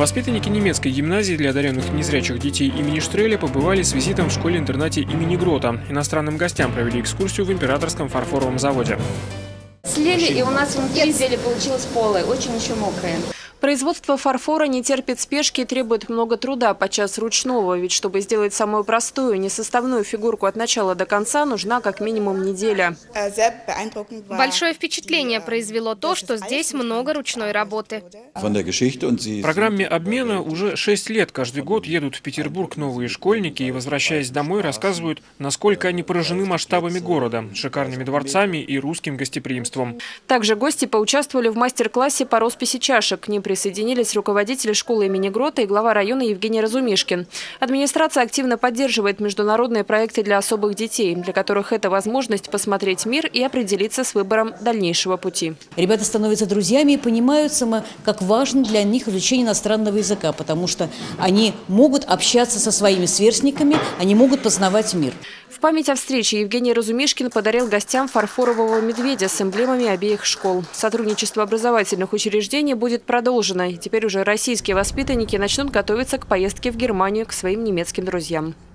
Воспитанники немецкой гимназии для одаренных незрячих детей имени Штреля побывали с визитом в школе-интернате имени Грота. Иностранным гостям провели экскурсию в императорском фарфоровом заводе. Слили, и у нас внутри изделие получилось полое, очень еще мокрое. Производство фарфора не терпит спешки и требует много труда, подчас ручного. Ведь чтобы сделать самую простую, несоставную фигурку от начала до конца, нужна как минимум неделя. Большое впечатление произвело то, что здесь много ручной работы. В программе обмена уже 6 лет. Каждый год едут в Петербург новые школьники и, возвращаясь домой, рассказывают, насколько они поражены масштабами города, шикарными дворцами и русским гостеприимством. Также гости поучаствовали в мастер-классе по росписи чашек. К ним присоединились руководители школы имени Грота и глава района Евгений Разумишкин. Администрация активно поддерживает международные проекты для особых детей, для которых это возможность посмотреть мир и определиться с выбором дальнейшего пути. Ребята становятся друзьями и понимают, как важно для них изучение иностранного языка, потому что они могут общаться со своими сверстниками, они могут познавать мир. В память о встрече Евгений Разумишкин подарил гостям фарфорового медведя с эмблемами обеих школ. Сотрудничество образовательных учреждений будет продолжено. И теперь уже российские воспитанники начнут готовиться к поездке в Германию к своим немецким друзьям.